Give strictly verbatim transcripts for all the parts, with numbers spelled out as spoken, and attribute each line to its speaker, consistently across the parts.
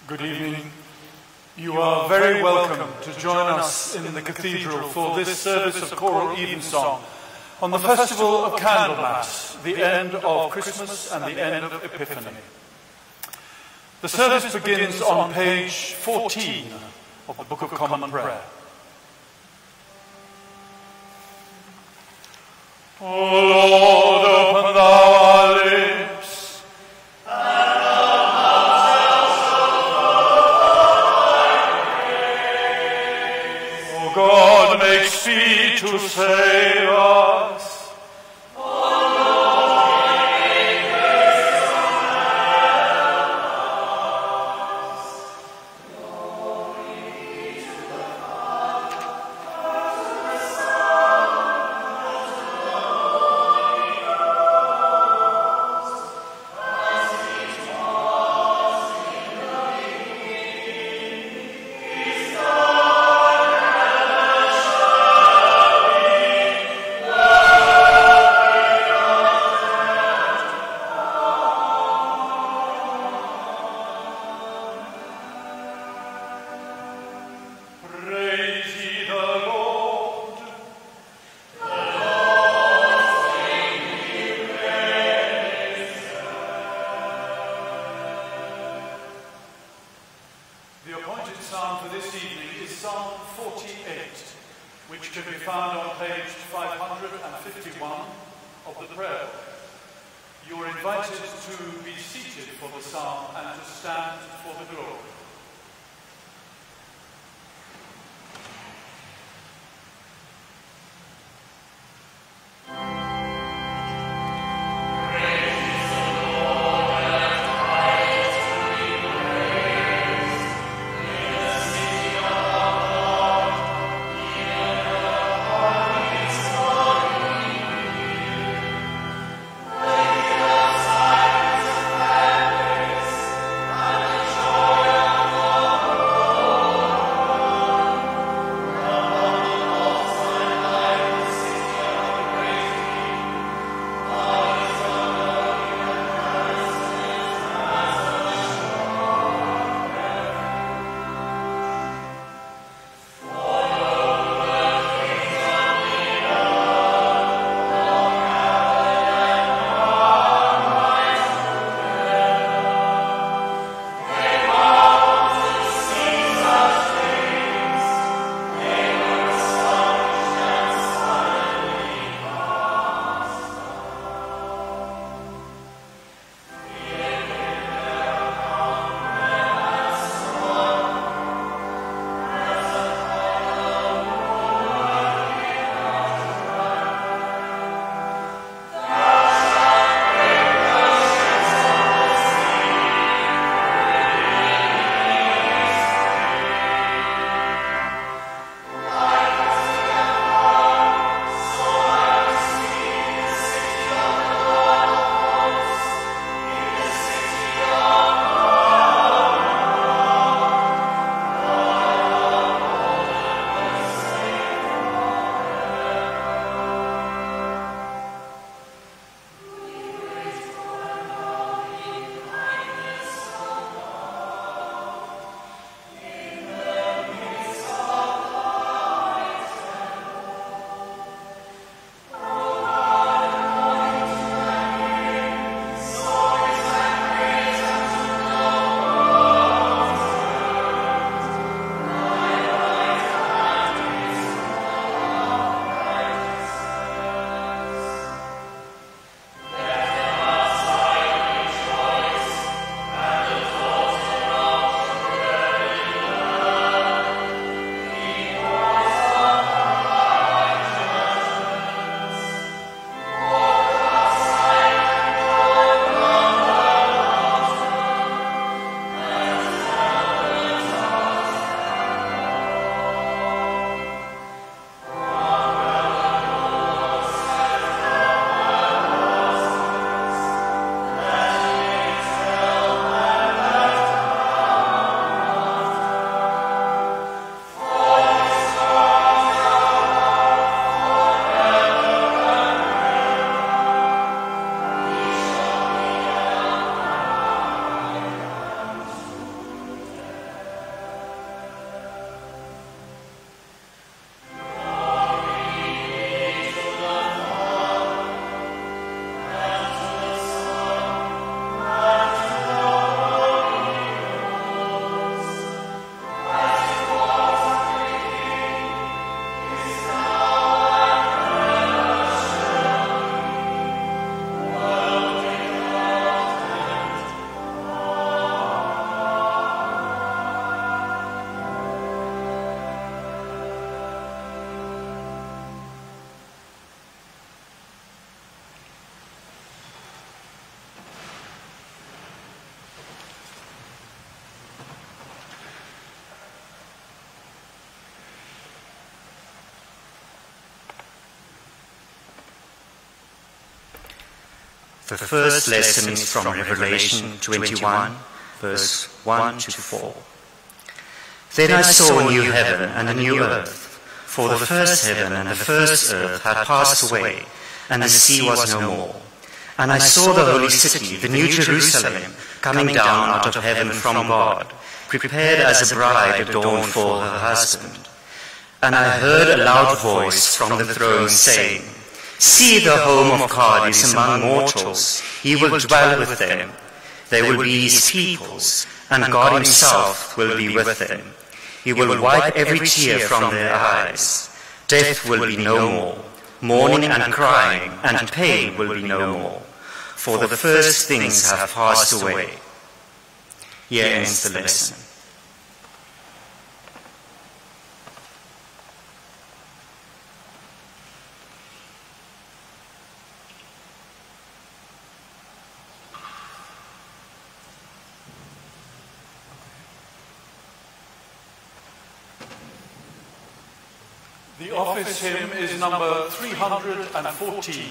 Speaker 1: Good evening. You are very welcome to join us in the cathedral for this service of choral Evensong on the festival of Candlemas, the end of Christmas and the end of Epiphany. The service begins on page fourteen of the Book of Common Prayer. O Lord, open thou our lips, and our mouth shall show thy praise. O God, make speed to save us.
Speaker 2: Joy The first lesson is from Revelation twenty-one, verse one to four. Then I saw a new heaven and a new earth, for the first heaven and the first earth had passed away, and the sea was no more. And I saw the holy city, the new Jerusalem, coming down out of heaven from God, prepared as a bride adorned for her husband. And I heard a loud voice from the throne saying, "See, the home of God is among mortals. He will dwell with them. They will be his peoples, and God himself will be with them. He will wipe every tear from their eyes. Death will be no more. Mourning and crying and pain will be no more. For the first things have passed away." Here ends the lesson.
Speaker 1: The office hymn is number three hundred fourteen.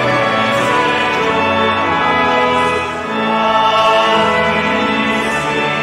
Speaker 3: Thank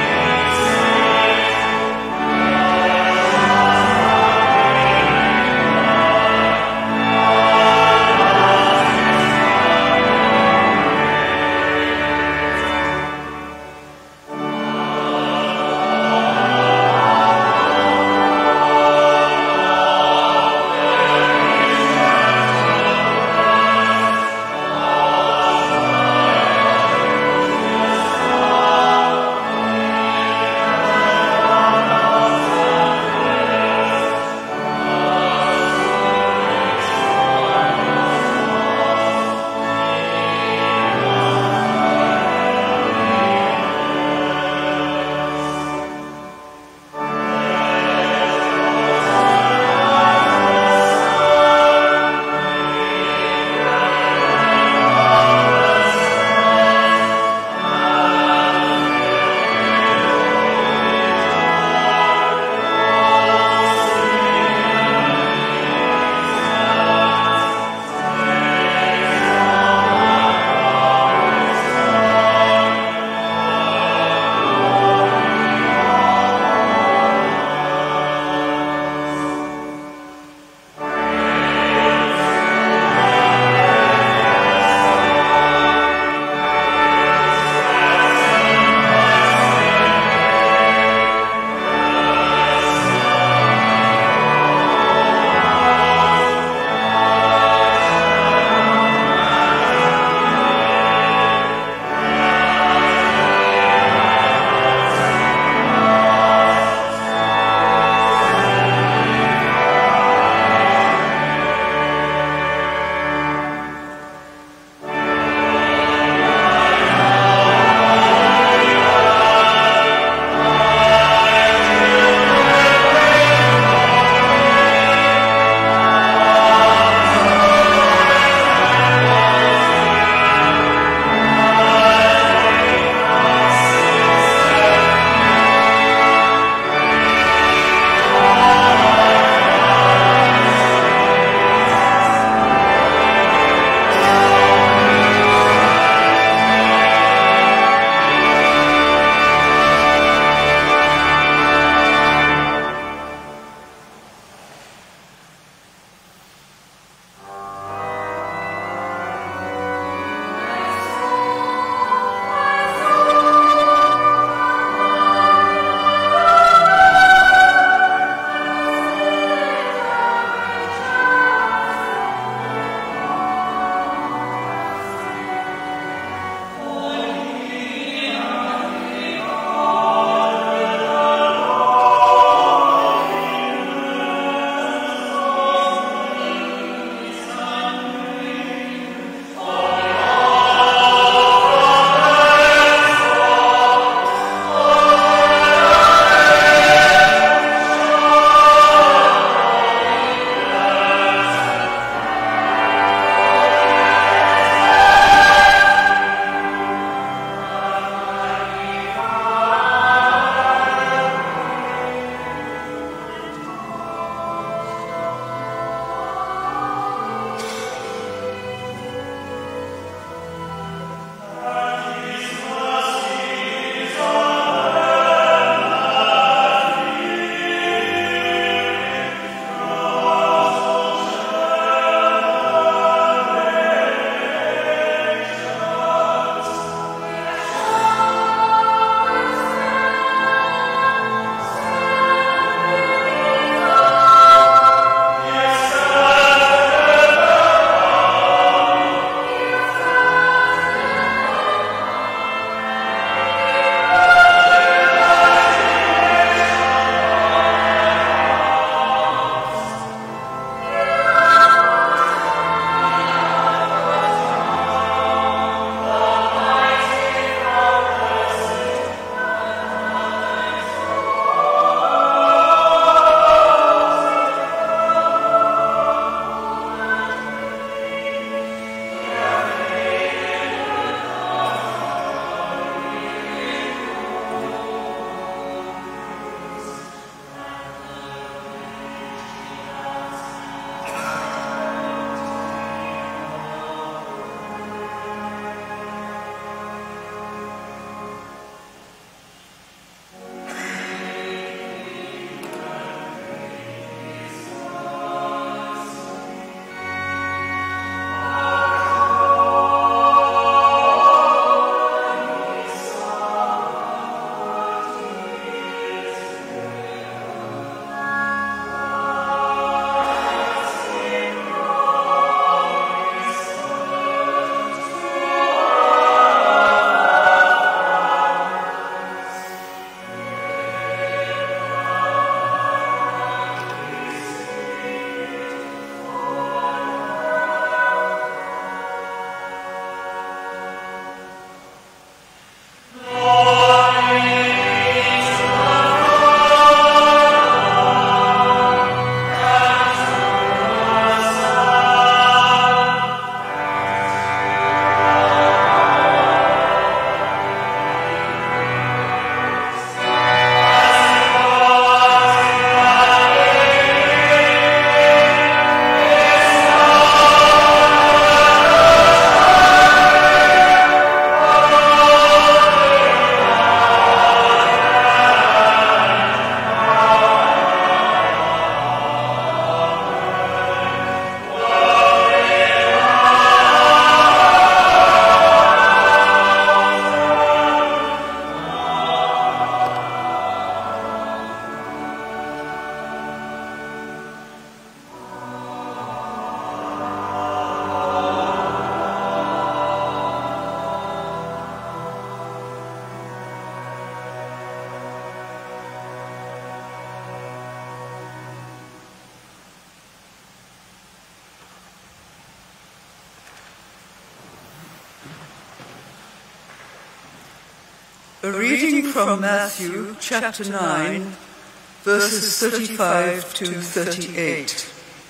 Speaker 3: A reading from Matthew chapter nine, verses thirty-five to thirty-eight.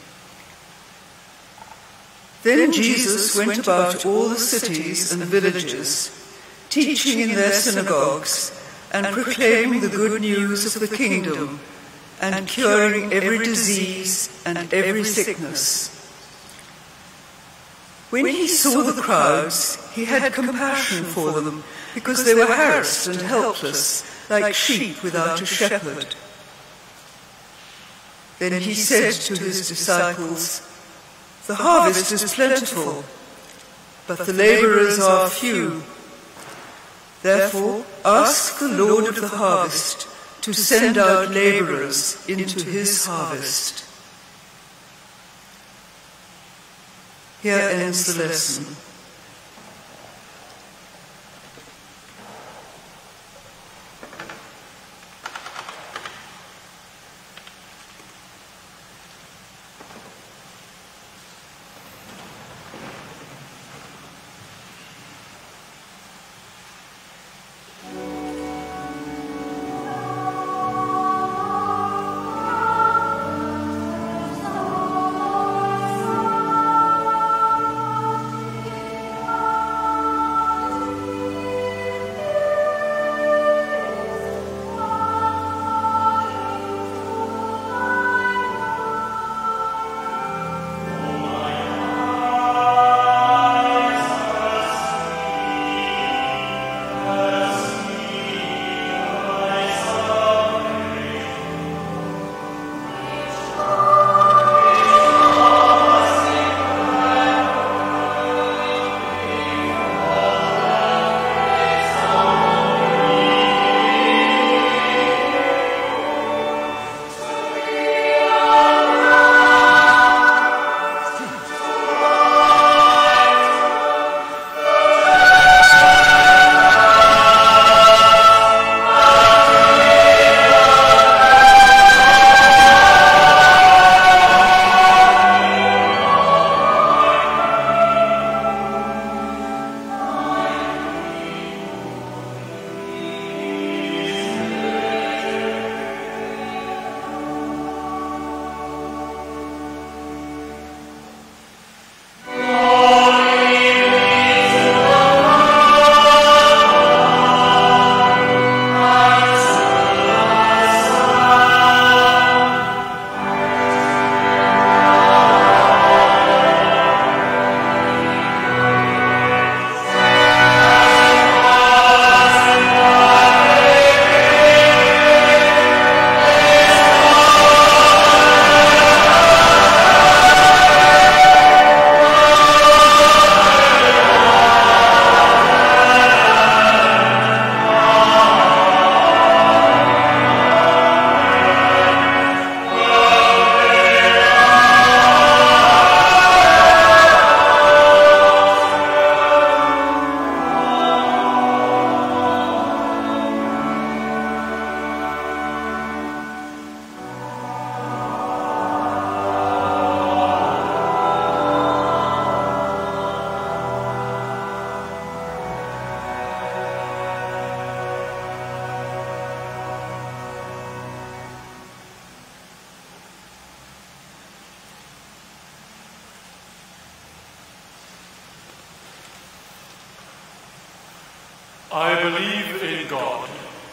Speaker 3: Then Jesus went about all the cities and villages, teaching in their synagogues and proclaiming the good news of the kingdom and curing every disease and every sickness. When he saw the crowds, he had compassion for them, because they were harassed and helpless, like sheep without a shepherd. Then he said to his disciples, "The harvest is plentiful, but the laborers are few. Therefore, ask the Lord of the harvest to send out laborers into his harvest." Here ends the lesson.
Speaker 1: I believe in God,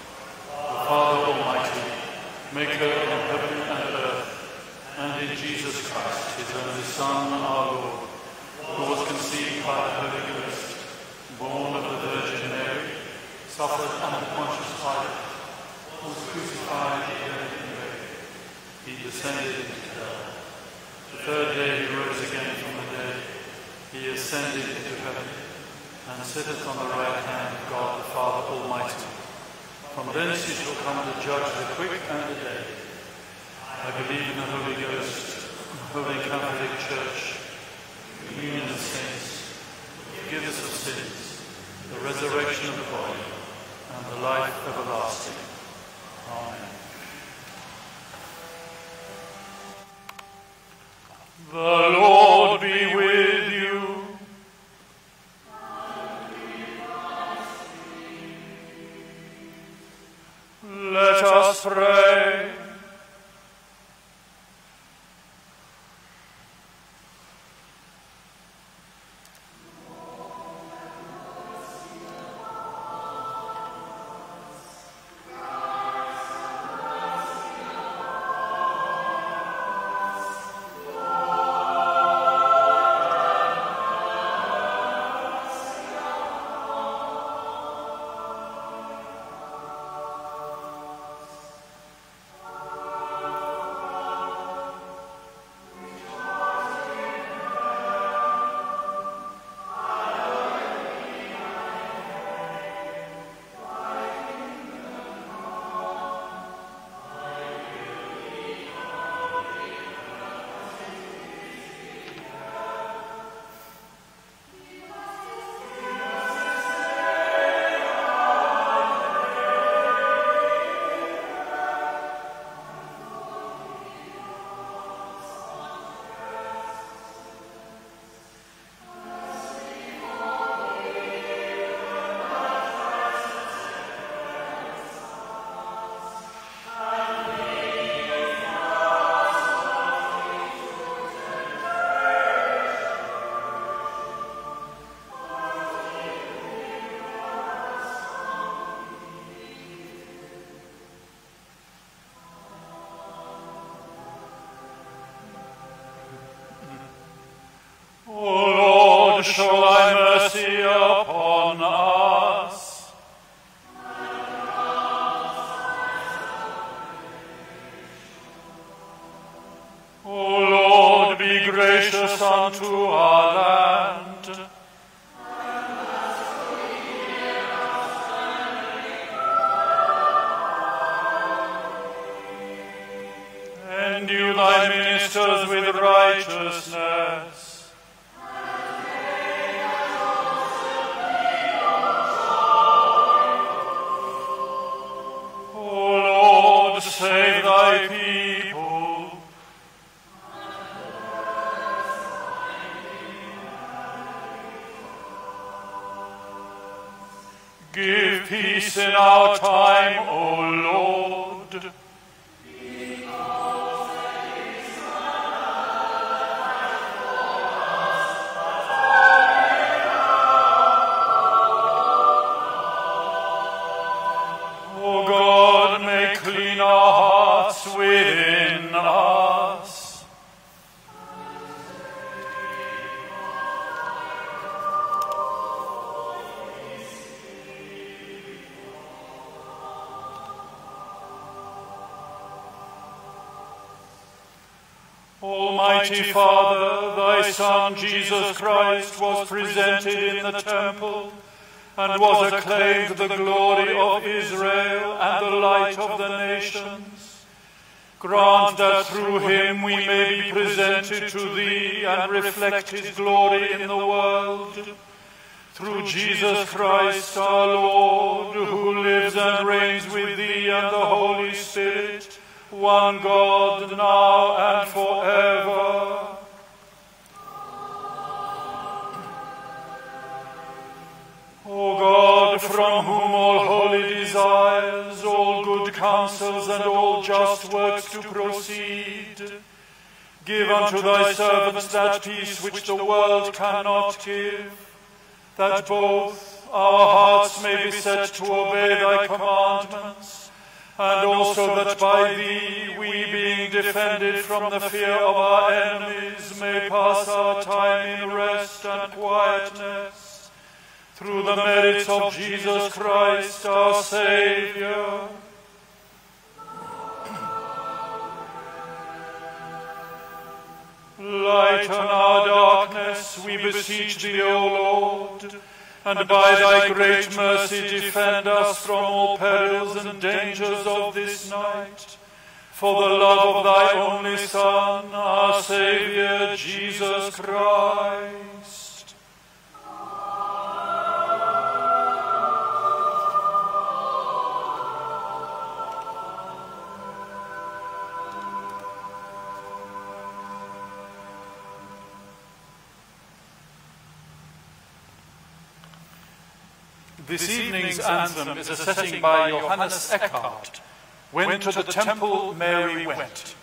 Speaker 1: the Father Almighty, maker of heaven and earth, and in Jesus Christ, his only Son, our Lord, who was conceived by the Holy Ghost, born of the Virgin Mary, suffered under Pontius Pilate, was crucified, dead, and buried. He descended into hell. The third day he rose again from the dead. He ascended into heaven, and sitteth on the right hand of God the Father Almighty. From thence he shall come to judge the quick and the dead. I believe in the Holy Ghost, the Holy Catholic Church, the communion of saints, the forgiveness of sins, the resurrection of the body, and the life everlasting. Amen. The Lord be with you. pray. Show thy mercy upon us. O Lord, be gracious unto our land. Endue thy ministers with righteousness. Save thy people. Give peace in our time, O Lord. O God, make clean our hearts within us. Almighty Father, thy Son Jesus Christ was presented in the temple and was acclaimed the glory of Israel and the light of the nations. Grant that through him we may be presented to thee and reflect his glory in the world. Through Jesus Christ our Lord, who lives and reigns with thee and the Holy Spirit, one God, now and forever. O God, from whom all holy desires, all good counsels, and all just works do proceed, give unto thy servants that peace which the world cannot give, that both our hearts may be set to obey thy commandments, and also that by thee we, being defended from the fear of our enemies, may pass our time in rest and quietness, through the merits of Jesus Christ our Saviour. Lighten our darkness, we beseech thee, O Lord, and by thy great mercy defend us from all perils and dangers of this night, for the love of thy only Son, our Saviour, Jesus Christ. This evening's anthem is a setting by Johannes Eckhart, When to the temple Mary went.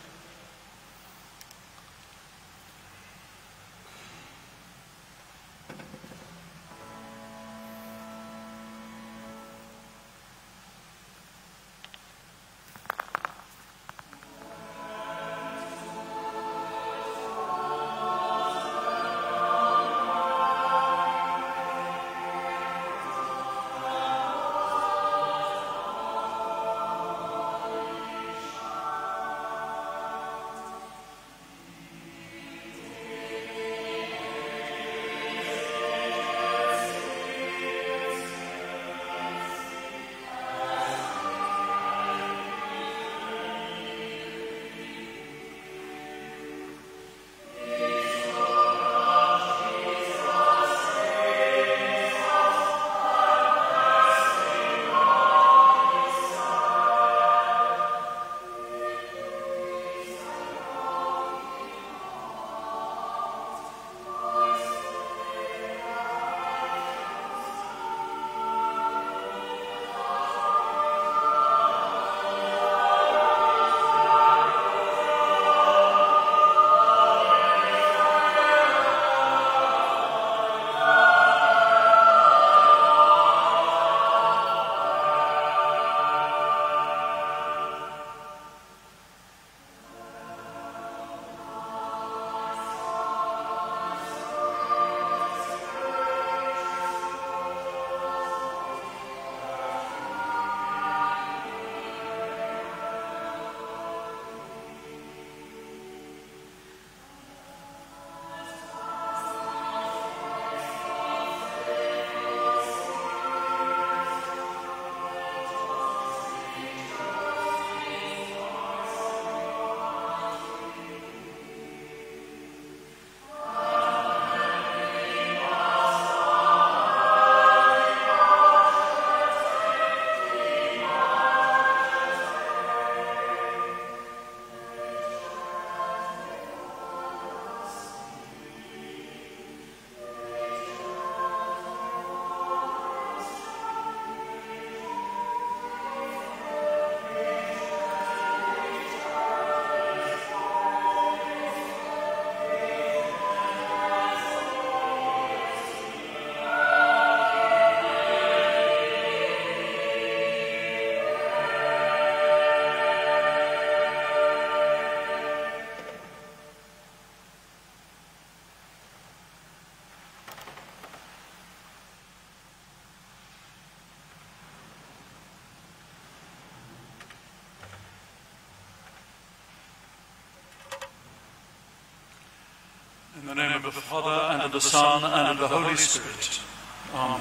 Speaker 1: In the name of the Father, and of the Son, and of the Holy Spirit. Amen.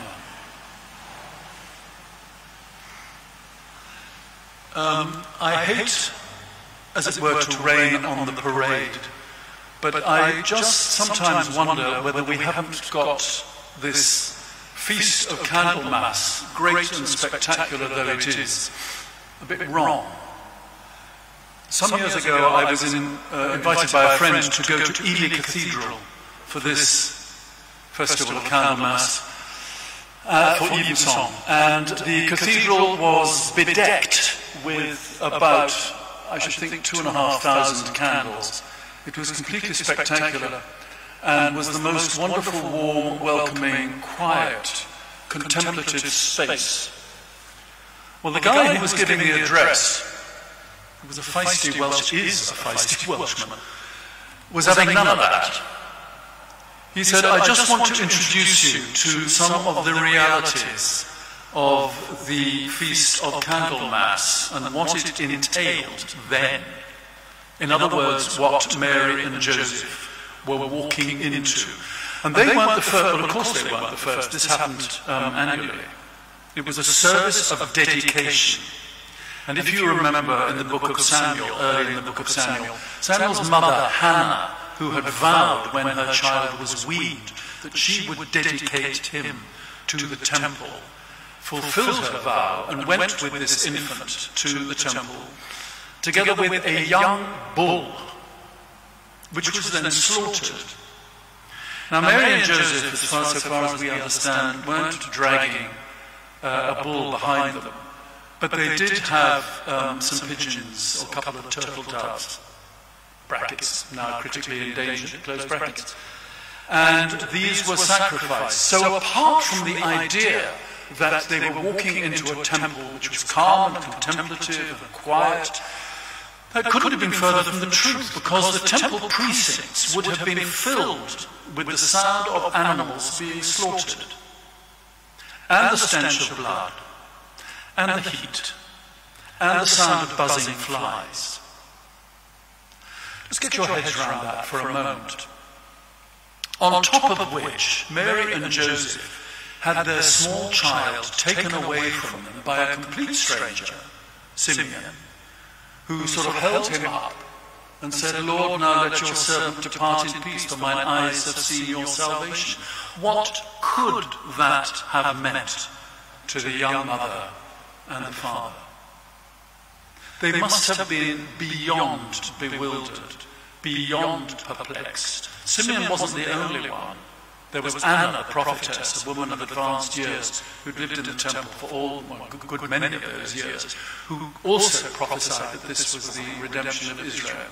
Speaker 1: Um, I hate, as it were, to rain on the parade, but I just sometimes wonder whether we haven't got this Feast of Candlemas, great and spectacular though it is, a bit wrong. Some years ago I was in, uh, invited by a friend to go to Ely Cathedral for this Festival of Candlemas, uh, for Evensong, and the cathedral was bedecked with about, I should think, two and a half thousand candles. It was completely spectacular and was the most wonderful, warm, welcoming, quiet, contemplative space. Well, the guy who was giving the address, who was a feisty Welsh, is a feisty Welshman, was having none of that. He said, I just want to introduce you to some of the realities of the Feast of Candlemas and what it entailed then. In other words, what Mary and Joseph were walking into. And they weren't the first, well, of course they weren't the first. This happened um, annually. It was a service of dedication. And if you remember in the book of Samuel, early in the book of Samuel, Samuel's mother, Hannah, who had vowed when her child was weaned that she would dedicate him to the temple, fulfilled her vow and went with this infant to the temple, together with a young bull, which was then slaughtered. Now Mary and Joseph, as far, so far as we understand, weren't dragging uh, a bull behind them. But they did have um, some pigeons, or a couple of turtle doves, brackets, now critically endangered, close brackets. And these were sacrificed. So apart from the idea that they were walking into a temple which was calm and contemplative and quiet, that couldn't have been further from the truth, because the temple precincts would have been filled with the sound of animals being slaughtered, and the stench of blood, and the heat, and the sound of buzzing flies. Let's get your heads around that for a moment. On top of which, Mary and Joseph had their small child taken away from them by a complete stranger, Simeon, who sort of held him up and said, "Lord, now let your servant depart in peace, for mine eyes have seen your salvation." What could that have meant to the young mother and the father? They must have been beyond bewildered, beyond perplexed. Simeon wasn't the only one. There was Anna, a prophetess, a woman of advanced years, who'd lived in the temple for all, well, a good many of those years, who also prophesied that this was the redemption of Israel.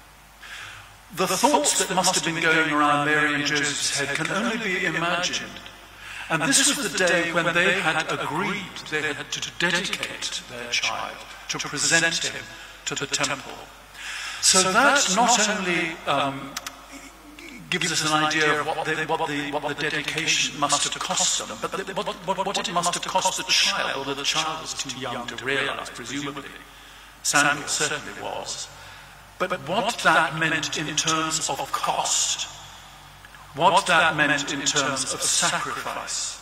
Speaker 1: The thoughts that must have been going around Mary and Joseph's head can only be imagined. And this was the day when they had agreed they had to dedicate their child, to present him to the temple. So that not only um, gives us an idea of what the, what, the, what the dedication must have cost them, but the, what, what, what it must have cost the child, although the child was too young to realise, presumably. Samuel certainly was. But what that meant in terms of cost, what that meant in terms of sacrifice.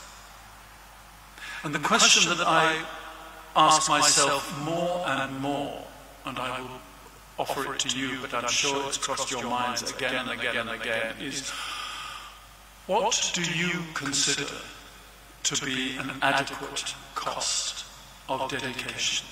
Speaker 1: And the question that I ask myself more and more, and I will offer it to you, but I'm sure it's crossed your minds again and again and again, is what do you consider to be an adequate cost of dedication?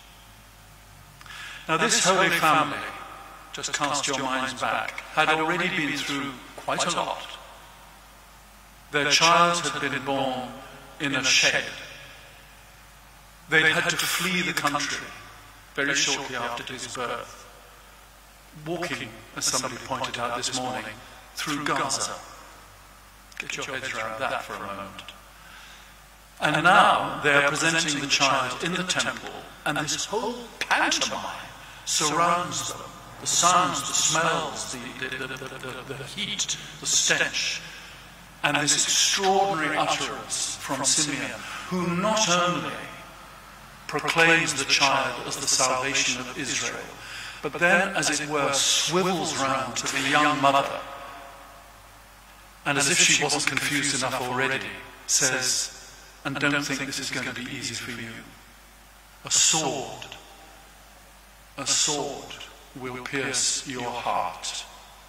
Speaker 1: Now this Holy Family, just cast your minds back, had already been through quite a lot. Their child had been born in a shed. They'd had to flee the country very shortly after his birth, walking, as somebody pointed out this morning, through Gaza. Get your heads around that for a moment. And now they're presenting the child in the temple, and this whole pantomime surrounds them. The sounds, the smells, the, the, the, the, the heat, the stench, and this extraordinary utterance from Simeon, who not only proclaims the child as the salvation of Israel, but then, as it were, swivels round to the young mother, and as if she wasn't confused enough already, says, "And don't think this is going to be easy for you. A sword, a sword will pierce your heart."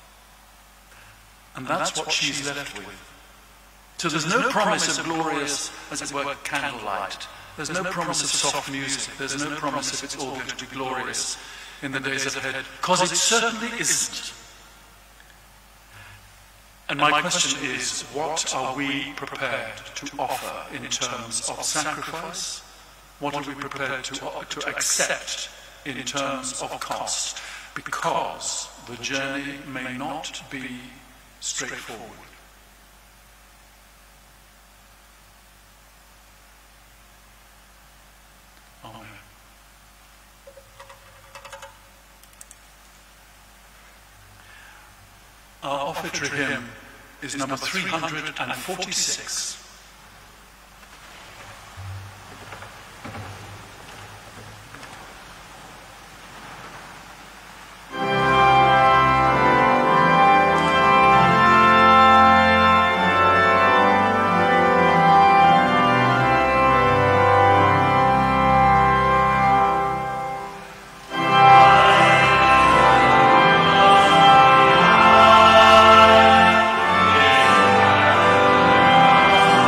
Speaker 1: And that's what she's left with. So there's no promise of glorious, as it were, candlelight. There's no promise of soft music. There's no promise of it's all going to be glorious in the days ahead, because it certainly isn't. And my question is, what are we prepared to offer in terms of sacrifice? What are we prepared to, to accept in terms of cost? Because the journey may not be straightforward. Amen. Our offertory hymn is number three hundred forty-six.
Speaker 4: Amen.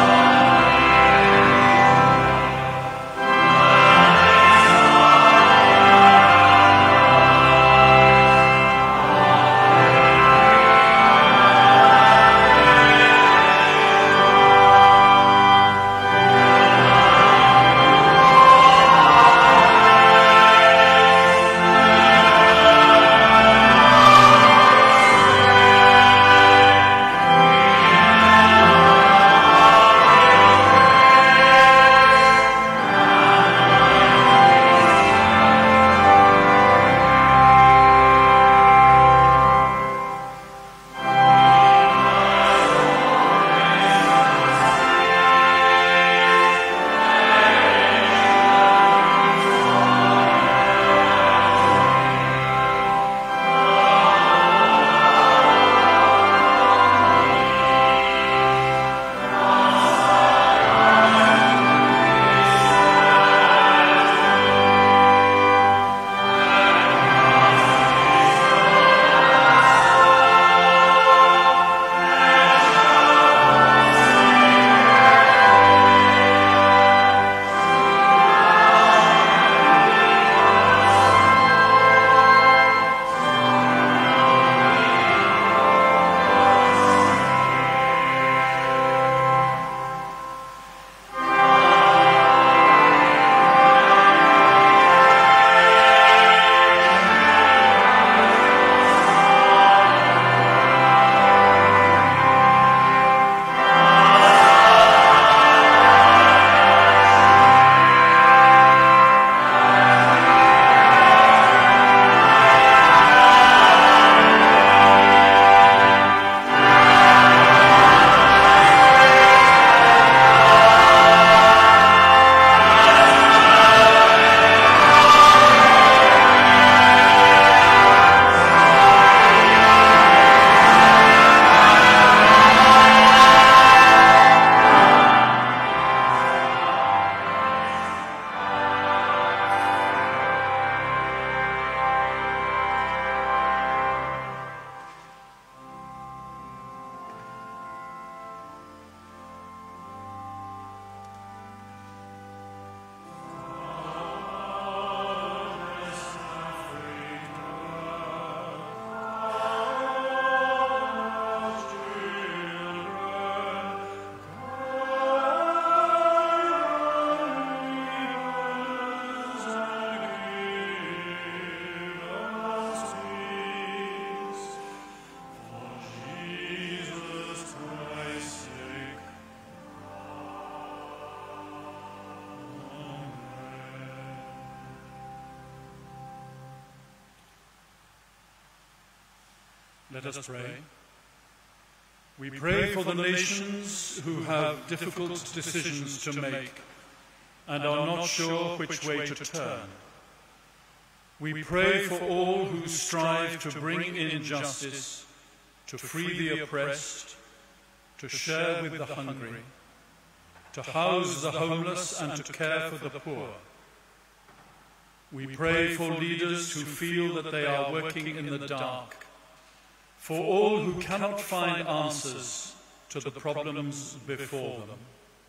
Speaker 1: Let us pray. We pray for the nations who have difficult decisions to make and are not sure which way to turn. We pray for all who strive to bring in justice, to free the oppressed, to share with the hungry, to house the homeless and to care for the poor. We pray for leaders who feel that they are working in the dark, for all who cannot find answers to the problems before them.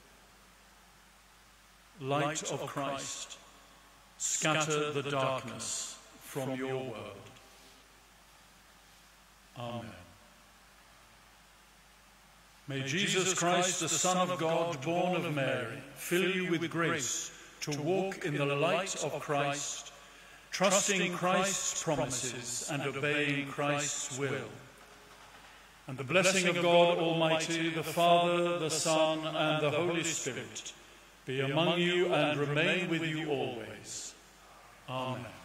Speaker 1: Light of Christ, scatter the darkness from your world. Amen. May Jesus Christ, the Son of God, born of Mary, fill you with grace to walk in the light of Christ, trusting Christ's promises and obeying Christ's will. And the blessing of God Almighty, the Father, the Son, and the Holy Spirit be among you and remain with you always. Amen.